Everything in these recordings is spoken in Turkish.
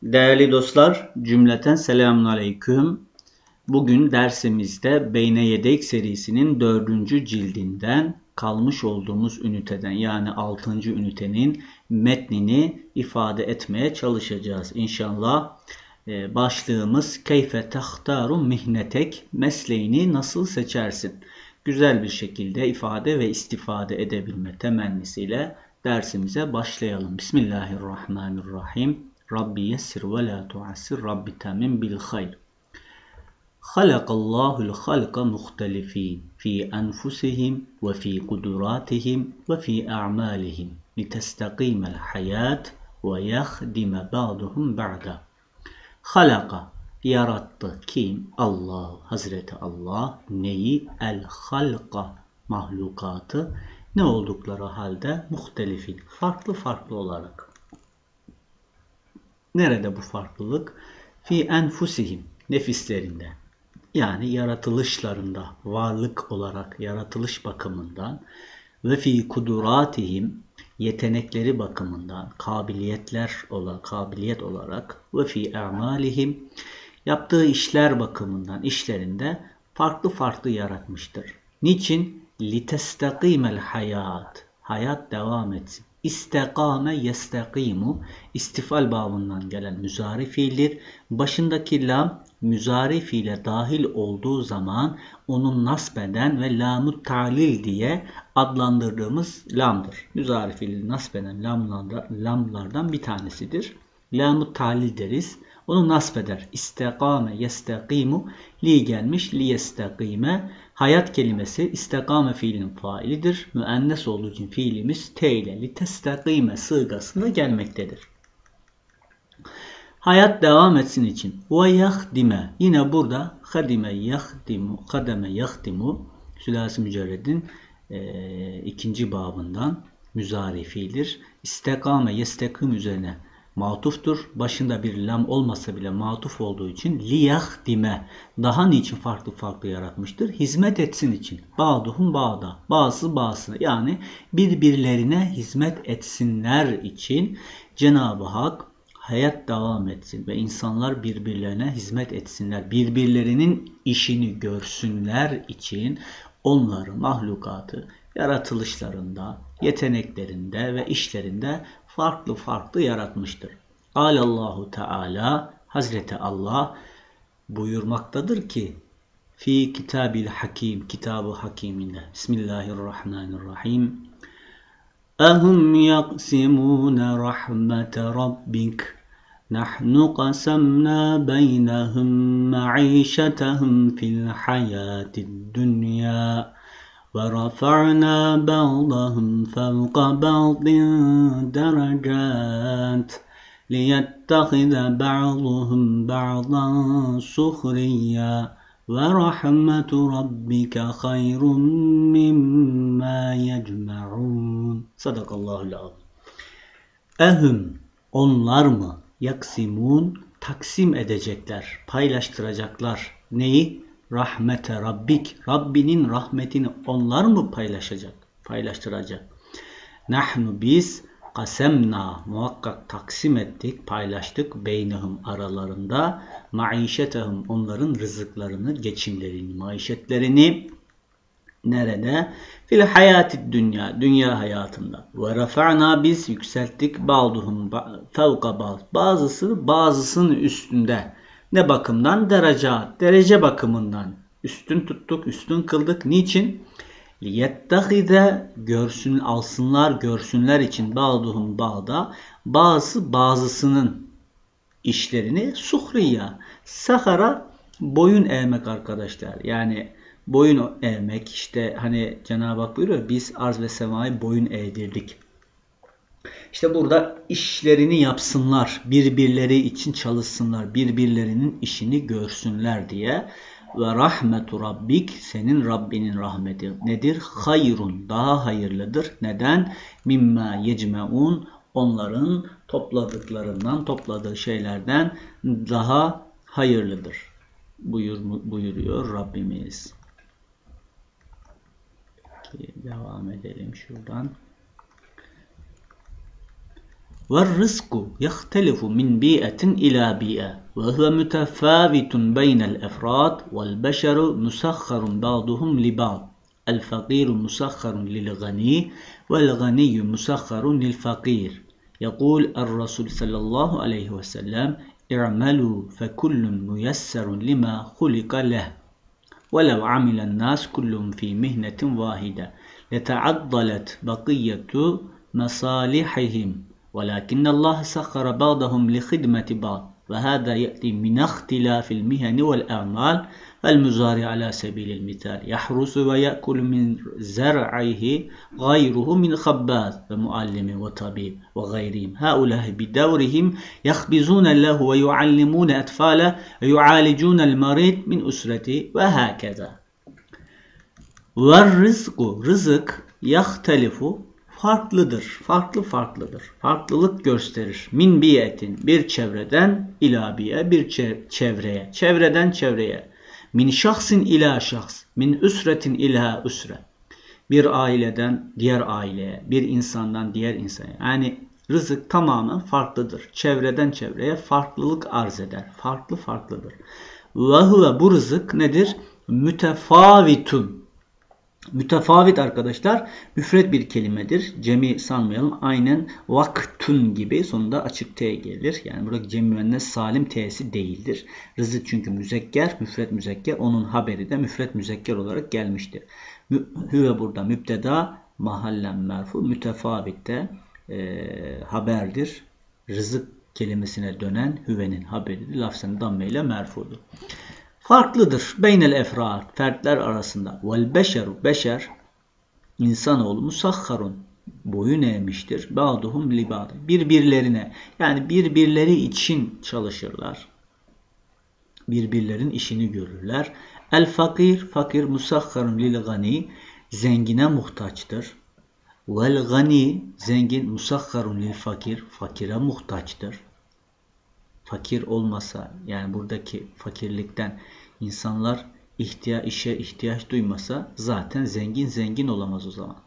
Değerli dostlar, cümleten selamünaleyküm. Bugün dersimizde Beyne Yedek serisinin 4. cildinden kalmış olduğumuz üniteden yani 6. ünitenin metnini ifade etmeye çalışacağız. İnşallah başlığımız Keyfe tahtaru mihnetek, mesleğini nasıl seçersin? Güzel bir şekilde ifade ve istifade edebilme temennisiyle dersimize başlayalım. Bismillahirrahmanirrahim. Rabbi yessir ve la tuassir. Rabbi temin bil hayr. Halakallahul halqa muhtelifin fi enfusihim ve fi kuduratihim ve fi a'malihim litestakimel hayat ve yahdime ba'duhum ba'da. Halaka yarattı. Kim? Allah. Hazreti Allah neyi? El halqa mahlukatı ne oldukları halde muhtelifin. Farklı farklı olarak. Nerede bu farklılık? Fi enfusihim, nefislerinde. Yani yaratılışlarında, varlık olarak, yaratılış bakımından ve fi kuduratihim, yetenekleri bakımından, kabiliyet olarak ve fi a'malihim, yaptığı işler bakımından, işlerinde farklı farklı yaratmıştır. Niçin? Litestakimel hayat, hayat devam etsin. İstekame yestekimu, istifal babından gelen müzari fiildir. Başındaki lam müzari fiile dahil olduğu zaman onun nasbeden ve lam-ı ta'lil diye adlandırdığımız lamdır. Müzari fiili nasbeden lamlardan bir tanesidir. Lam-ı ta'lil deriz. Onu nasbeder. İstekame yestekimu, li gelmiş, li yestekime. Hayat kelimesi istekame fiilinin failidir. Müennes olduğu için fiilimiz te ile li testekime sığgasında gelmektedir. Hayat devam etsin için. Ve yahdime. Yine burada hadime yahdimu, kademe yahdimu sülasi mücerredin ikinci babından müzari fiildir. İstekame yestekim üzerine matuftur. Başında bir lam olmasa bile matuf olduğu için liyahdime, daha niçin farklı farklı yaratmıştır? Hizmet etsin için. Ba'duhum ba'da. Bazı bazısına, yani birbirlerine hizmet etsinler için Cenab-ı Hak hayat devam etsin ve insanlar birbirlerine hizmet etsinler. Birbirlerinin işini görsünler için onları, mahlukatı yaratılışlarında, yeteneklerinde ve işlerinde farklı farklı yaratmıştır. Allahu Teala, Hazreti Allah buyurmaktadır ki fi kitabil hakim, kitabı hakiminde. Bismillahirrahmanirrahim. Ehum yaksimune rahmete rabbik. Nahnu qasamna beynehum ma'işetehum fil hayatid dünya. وَرَفَعْنَا بَعْضَهُمْ فَوْقَ بَعْضٍ دَرَجَاتٍ لِيَتَّخِذَ بَعْضُهُمْ بَعْضًا سُخْرِيًّا وَرَحْمَةُ رَبِّكَ خَيْرٌ مِّمَّا يَجْمَعُونَ. Sadakallahu alazim. Ehum, onlar mı? Yaksimun, taksim edecekler, paylaştıracaklar. Neyi? Rahmete Rabbik, Rabbinin rahmetini onlar mı paylaştıracak? Nahnu biz kasemna, muhakkak taksim ettik, paylaştık beynehum aralarında, maişetehum onların rızıklarını, geçimlerini, maişetlerini nerede? Fil hayatid dünya, dünya hayatında. Ve rafa'na biz yükselttik ba'duhum fevka ba'd, bazısının üstünde. Ne bakımdan? Derece bakımından. Üstün tuttuk, üstün kıldık. Niçin? Liyettehide görsünler için ba'duhum ba'da, bazısının işlerini suhriya. Sahara boyun eğmek arkadaşlar. Yani boyun eğmek, işte hani Cenab-ı Hak buyuruyor, biz arz ve semayı boyun eğdirdik. İşte burada işlerini yapsınlar, birbirleri için çalışsınlar, birbirlerinin işini görsünler diye. Ve rahmetu rabbik, senin Rabbinin rahmeti nedir? Hayrun, daha hayırlıdır. Neden? Mimma yecmeun, onların topladığı şeylerden daha hayırlıdır. Buyuruyor Rabbimiz. Peki, devam edelim şuradan. وَالرِّزْقُ يَخْتَلِفُ مِنْ بِيئَةٍ إِلَى بِيئَةٍ وَهُوَ مُتَفَاوِتٌ بَيْنَ الْأَفْرَادِ وَالْبَشَرُ مُسَخَّرٌ بَعْضُهُمْ لِبَعْضٍ الْفَقِيرُ مُسَخَّرٌ لِلْغَنِيِّ وَالْغَنِيُّ مُسَخَّرٌ لِلْفَقِيرِ يقول الرسول صلى الله عليه وسلم اعملوا فكل ميسر لما خلق له ولو عمل الناس كلهم في مهنة واحدة لتعضلت بقية مصالحهم ولكن الله سخر بعضهم لخدمة بعض وهذا يأتي من اختلاف المهن والأعمال المزارع على سبيل المثال يحرس ويأكل من زرعه غيره من خباز ومعلم وطبيب وغيرهم هؤلاء بدورهم يخبزون له ويعلمون أطفاله ويعالجون المريض من أسرته وهكذا. وَالرِّزْقُ Rızık يَخْتَلِفُ farklıdır, farklıdır, farklılık gösterir. Min biyetin bir çevreden ila biye bir çevreye, çevreden çevreye. Min şahsin ila şahs, min üsretin ila üsre. Bir aileden diğer aileye, bir insandan diğer insana. Yani rızık tamamen farklıdır. Çevreden çevreye farklılık arz eder. Farklıdır. Ve huve bu rızık nedir? Mütefavitun. Mütefavit arkadaşlar müfret bir kelimedir. Cemi sanmayalım. Aynen vaktun gibi sonunda açık T gelir. Yani burada cemi müennes salim T'si değildir. Rızık çünkü müzekker, müfret müzekker. Onun haberi de müfret müzekker olarak gelmiştir. Hüve burada mübteda, mahallen merfu. Mütefavit de haberdir. Rızık kelimesine dönen hüvenin haberidir. Lafzın damme ile merfudur. Farklıdır. Beynel efrad, fertler arasında. Vel beşeru, beşer, insanoğlu musahharun, boyun eğmiştir. Ba'duhum li ba'd. Birbirlerine, yani birbirleri için çalışırlar. Birbirlerin işini görürler. El fakir, fakir musahharun lil gani, zengine muhtaçtır. Vel gani, zengin musahharun lil fakir, fakire muhtaçtır. Fakir olmasa, yani buradaki fakirlikten insanlar işe ihtiyaç duymasa zaten zengin olamaz o zaman.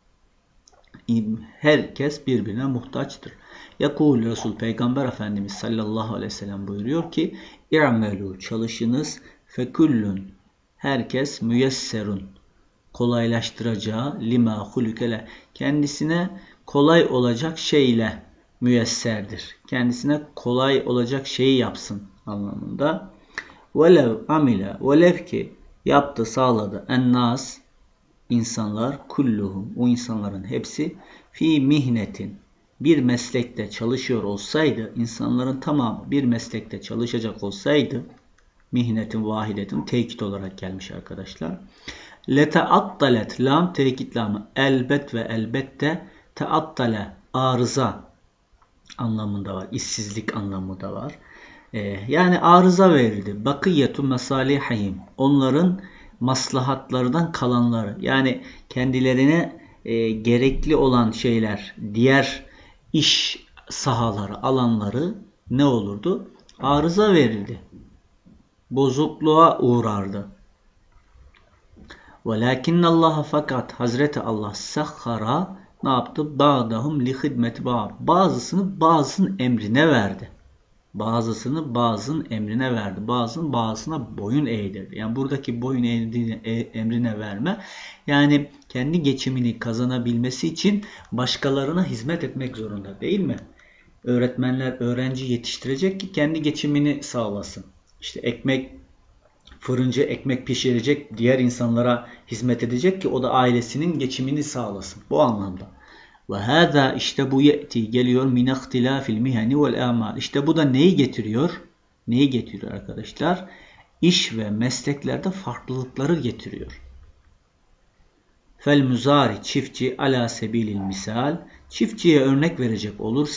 Herkes birbirine muhtaçtır. Yakul Resul Peygamber Efendimiz sallallahu aleyhi ve sellem buyuruyor ki İ'melu çalışınız fekullun herkes müyesserun kolaylaştıracağı lima hulukele kendisine kolay olacak şeyle müyesserdir. Kendisine kolay olacak şeyi yapsın anlamında. Velev amile, velev ki yaptı, sağladı. Ennas, insanlar, kulluhum, o insanların hepsi fi mihnetin, bir meslekte çalışıyor olsaydı, insanların tamamı bir meslekte çalışacak olsaydı, mihnetin vahidetin tekit olarak gelmiş arkadaşlar. Leteattalet, lam tekit lamı, elbet ve elbette teattale, arıza anlamında var. İşsizlik anlamı da var. Yani arıza verildi. Bakiyyetu mesalihihim. Onların maslahatlardan kalanları. Yani kendilerine gerekli olan şeyler, diğer iş sahaları, alanları ne olurdu? Arıza verildi. Bozukluğa uğrardı. Velakinnallaha fakat Hazreti Allah sahhara ne yaptı? Ba'dahum li hidmeti ba'd. Bazısını bazısının emrine verdi. Bazısını bazısının emrine verdi. Bazısını bazısına boyun eğdirdi. Yani buradaki boyun emrine verme, yani kendi geçimini kazanabilmesi için başkalarına hizmet etmek zorunda değil mi? Öğretmenler öğrenci yetiştirecek ki kendi geçimini sağlasın. İşte fırıncı ekmek pişirecek, diğer insanlara hizmet edecek ki o da ailesinin geçimini sağlasın. Bu anlamda. Ve hâzâ işte bu ye'ti geliyor min ihtilâfil mihani vel a'mal. İşte bu da neyi getiriyor? Neyi getiriyor arkadaşlar? İş ve mesleklerde farklılıkları getiriyor. Fel muzari çiftçi ala sebilil misal. Çiftçiye örnek verecek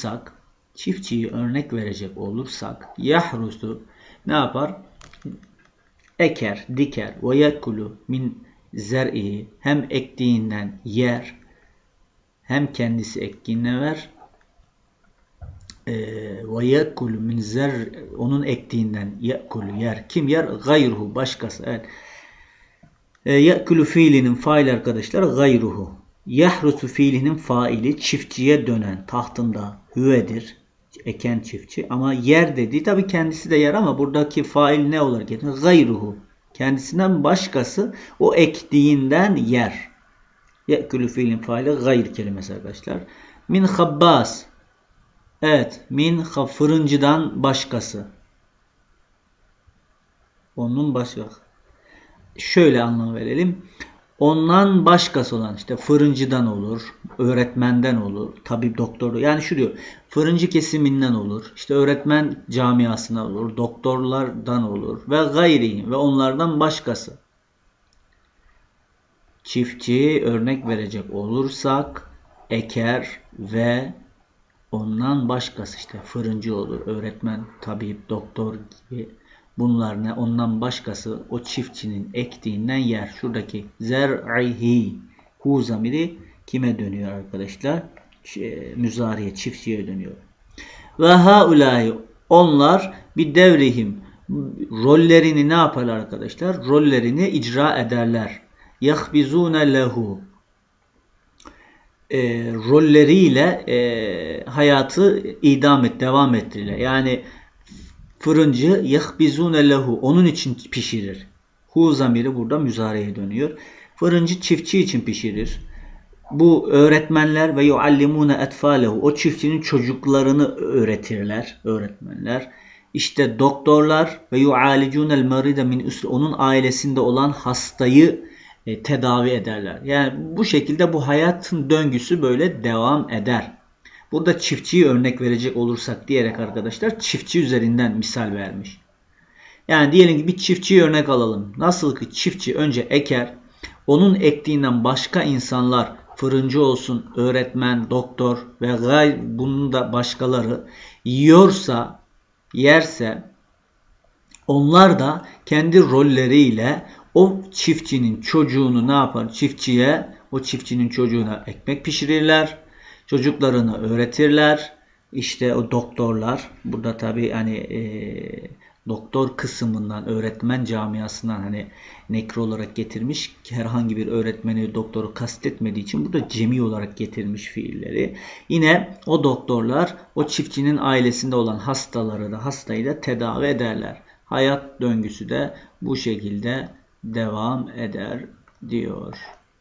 olursak, yahrusu ne yapar? Eker, diker ve yekulu min zer'ihi, hem ektiğinden yer, hem kendisi ektiğinden ver, ve yekulu min zer, onun ektiğinden yekulu yer. Kim yer? Gayruhu, başkası. Evet. Yekulu fiilinin faili arkadaşlar gayruhu. Yahrusu fiilinin faili çiftçiye dönen tahtında hüvedir. Eken çiftçi. Ama yer dediği tabi kendisi de yer ama buradaki fail ne olarak geçiyor? Gayruhu. Kendisinden başkası o ektiğinden yer. Ye'külü fiilin faili gayr kelimesi arkadaşlar. Min habbas. Evet. Fırıncıdan başkası. Onun başkası. Şöyle anlam verelim. Ondan başkası olan işte fırıncıdan olur, öğretmenden olur, tabip doktorlu. Yani şu diyor, fırıncı kesiminden olur, işte öğretmen camiasına olur, doktorlardan olur ve gayri ve onlardan başkası. Çiftçi örnek verecek olursak eker ve ondan başkası işte fırıncı olur, öğretmen, tabip, doktor gibi. Bunlar ne? Ondan başkası o çiftçinin ektiğinden yer. Şuradaki zer'ihi hu zamiri kime dönüyor arkadaşlar? Müzariye, çiftçiye dönüyor. Ve haulâhi onlar bir devrihim rollerini ne yaparlar arkadaşlar? Rollerini icra ederler. Yahbizûne lehu rolleriyle hayatı devam ettirirler. Yani fırıncı yahbizune lehu onun için pişirir. Hu zamiri burada müzareye dönüyor. Fırıncı çiftçi için pişirir. Bu öğretmenler ve yuallimune etfalehu o çiftçinin çocuklarını öğretirler. Öğretmenler. İşte doktorlar ve yualicunel maride min usri onun ailesinde olan hastayı tedavi ederler. Yani bu şekilde bu hayatın döngüsü böyle devam eder. Burada çiftçiyi örnek verecek olursak diyerek arkadaşlar çiftçi üzerinden misal vermiş. Yani diyelim ki bir çiftçiyi örnek alalım. Nasıl ki çiftçi önce eker, onun ektiğinden başka insanlar fırıncı olsun, öğretmen, doktor ve bunun da başkaları yiyorsa, yerse onlar da kendi rolleriyle o çiftçinin çocuğunu ne yapar? O çiftçinin çocuğuna ekmek pişirirler. Çocuklarını öğretirler. İşte o doktorlar. Burada tabii hani doktor kısmından, öğretmen camiasından hani nekro olarak getirmiş. Herhangi bir öğretmeni, doktoru kastetmediği için burada cemi olarak getirmiş fiilleri. Yine o doktorlar o çiftçinin ailesinde olan hastayı da tedavi ederler. Hayat döngüsü de bu şekilde devam eder diyor.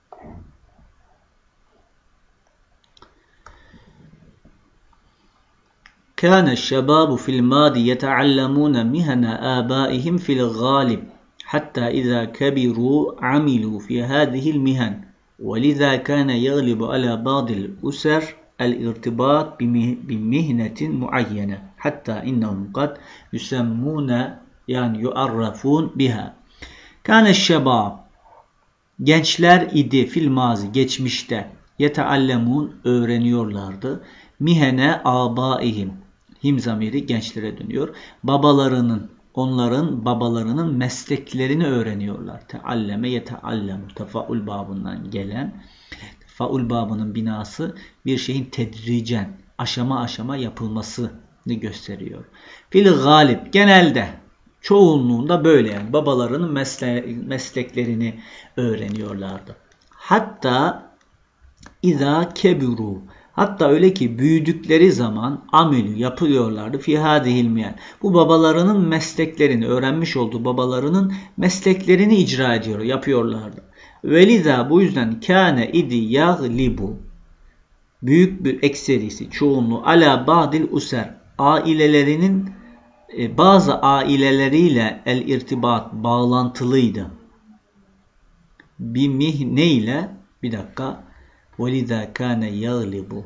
كان الشباب في الماضي يتعلمون مهن آبائهم في الغالب حتى إذا كبروا عملوا في هذه المهن ولذا كان يغلب على بعض الأسر الارتباط بمهنة معينة حتى إنهم قد يسمون yani yuarrafun biha. Kâne şebâb gençler idi fil mazi geçmişte yeteallemun öğreniyorlardı. Mihene âbâihim him zamiri gençlere dönüyor. Onların babalarının mesleklerini öğreniyorlar. Tealleme yeteallemu tefaul babından gelen faul babının binası bir şeyin tedricen aşama aşama yapılmasını gösteriyor. Fil galip genelde çoğunluğunda böyle yani babalarının mesleklerini öğreniyorlardı. Hatta izâ keburu hatta öyle ki büyüdükleri zaman amelü yapıyorlardı fi hadihil miyan. Bu babalarının mesleklerini öğrenmiş olduğu babalarının mesleklerini icra yapıyorlardı. Velizâ bu yüzden kâne idi yaglibu büyük bir ekserisi çoğunluğu ala ba'dil user ailelerinin bazı aileleriyle el irtibat bağlantılıydı. Bir mihne ile bir dakika وَلِذَا كَانَ يَغْلِبُ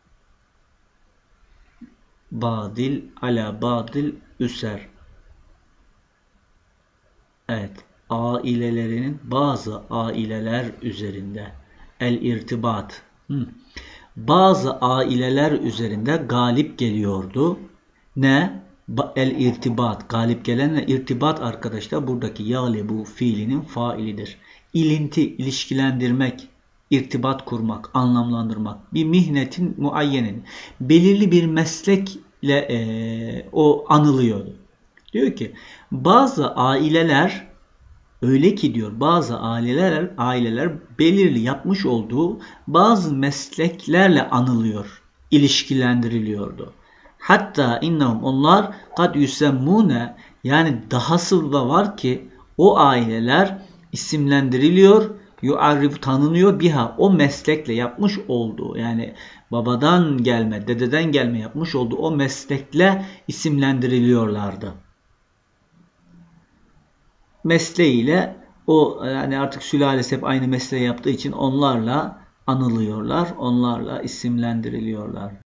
badil ala badil üser. Evet. Ailelerinin bazı aileler üzerinde el irtibat. Bazı aileler üzerinde galip geliyordu. Ne? El irtibat. Galip gelenle irtibat arkadaşlar buradaki yağlibu fiilinin failidir. İlinti, ilişkilendirmek, irtibat kurmak, anlamlandırmak. Bir mihnetin muayyenin. Belirli bir meslekle o anılıyordu. Diyor ki bazı aileler Öyle ki diyor bazı aileler belirli yapmış olduğu bazı mesleklerle anılıyor, ilişkilendiriliyordu. Hatta innahum onlar kad yüsemmune, yani dahası da var ki o aileler isimlendiriliyor, yuarrif tanınıyor biha, o meslekle yapmış olduğu, yani babadan gelme, dededen gelme yapmış olduğu o meslekle isimlendiriliyorlardı. Mesleğiyle, o yani artık sülalesi hep aynı mesleği yaptığı için onlarla anılıyorlar, onlarla isimlendiriliyorlar.